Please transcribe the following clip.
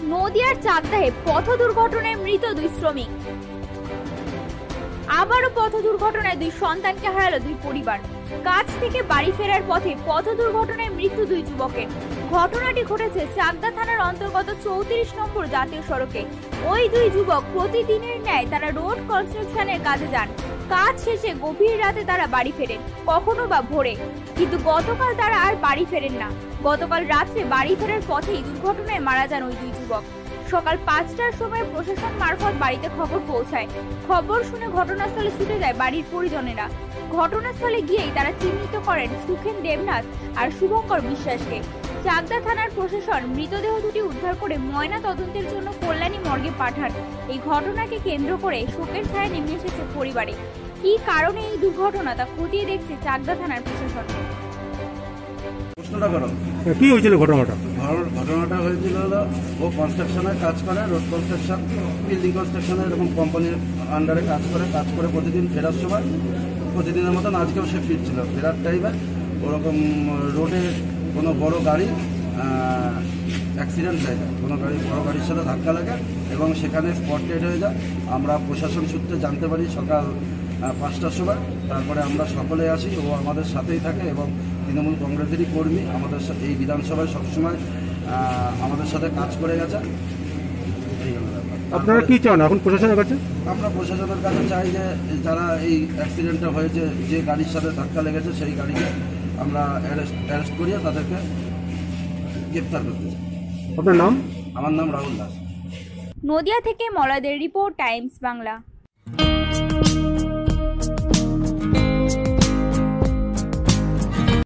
নদিয়ার চাকদাহে পথ দুর্ঘটনায় মৃত দুই শ্রমিক। আবারও পথ দুর্ঘটনায় দুই সন্তানকে হারালো দুই পরিবার। কাজ থেকে বাড়ি ফেরার পথে পথ দুর্ঘটনায় মৃত্যু দুই যুবকের। ঘটনাটি ঘটেছে চাকদা থানার অন্তর্গত 34 নম্বর জাতীয় সড়কে। ওই দুই যুবক প্রতিদিনের ন্যায় তারা রোড কনস্ট্রাকশনের কাজে যান। কাজ শেষে গভীর রাতে তারা বাড়ি ফেরেন, কখনো বা ভোরে, কিন্তু গতকাল তারা আর বাড়ি ফেরেন না। গতকাল রাত্রে বাড়ি ফেরার পথেই দুর্ঘটনায় মারা যান ওই দুই যুবক। সকাল 5টার সময় প্রশাসন মারফত বাড়িতে খবর পৌঁছায়। খবর শুনে ঘটনাস্থলে ছুটে যায় বাড়ির পরিজনেরা। ঘটনাস্থলে গিয়েই তারা চিহ্নিত করেন সুখেন দেবনাথ আর শুভঙ্কর বিশ্বাসকে। চাকদা থানার প্রশাসন মৃতদেহ দুটি উদ্ধার করে ময়না তদন্তের জন্য কল্যাণী মর্গে পাঠান। এই ঘটনাকে কেন্দ্র করে শোকের ছায়া নেমে এসেছে পরিবারে। কি কারণে এই দুর্ঘটনা তা খতিয়ে দেখছে চাকদা থানার প্রশাসন। কি হয়েছিল ঘটনাটা? ঘটনাটা হয়েছিল হলো ও কনস্ট্রাকশনের কাজ করে, রোড কনস্ট্রাকশন, বিল্ডিং কনস্ট্রাকশনের এরকম কোম্পানির আন্ডারে কাজ করে প্রতিদিন ফেরার সময় প্রতিদিনের মতন আজকেও সে ফিরছিল। ফেরার টাইমে ওরকম রোডে কোনো বড় গাড়ি অ্যাক্সিডেন্ট হয়ে যায়, কোনো বড় গাড়ির সাথে ধাক্কা লাগে এবং সেখানে স্পট ডেড হয়ে যায়। আমরা প্রশাসন সূত্রে জানতে পারি সকাল 5টার সময়। তারপরে আমরা সকলে আসি, ও আমাদের সাথেই থাকে এবং তৃণমূল কংগ্রেসেরই কর্মী। আমাদের সাথে এই বিধানসভায় সবসময় আমাদের সাথে কাজ করে গেছে। এই হলো ব্যাপার। আপনারা কি চান এখন প্রশাসনের কাছে? আমরা প্রশাসনের কাছে চাই যে যারা এই অ্যাক্সিডেন্টটা হয়েছে, যে গাড়ির সাথে ধাক্কা লেগেছে, সেই গাড়িকে আমরা অ্যারেস্ট করিয়ে তাদেরকে গ্রেপ্তার করতে চাই। আপনার নাম? আমার নাম রাহুল দাস। নদিয়া থেকে মলয়দের রিপোর্ট, টাইমস বাংলা।